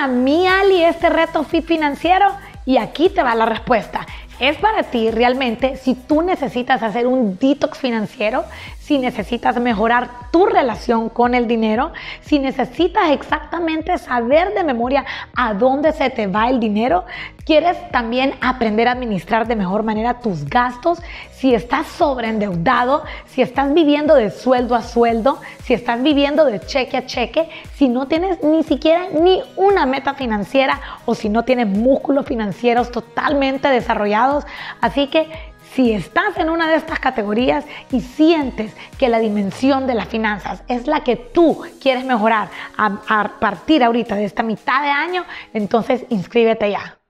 para mí, Ali, este reto Fit financiero? Y aquí te va la respuesta. Es para ti realmente si tú necesitas hacer un detox financiero, si necesitas mejorar tu relación con el dinero, si necesitas exactamente saber de memoria a dónde se te va el dinero, quieres también aprender a administrar de mejor manera tus gastos, si estás sobreendeudado, si estás viviendo de sueldo a sueldo, si estás viviendo de cheque a cheque, si no tienes ni siquiera ni una meta financiera o si no tienes músculos financieros totalmente desarrollados. Así que si estás en una de estas categorías y sientes que la dimensión de las finanzas es la que tú quieres mejorar a partir ahorita de esta mitad de año, entonces inscríbete ya.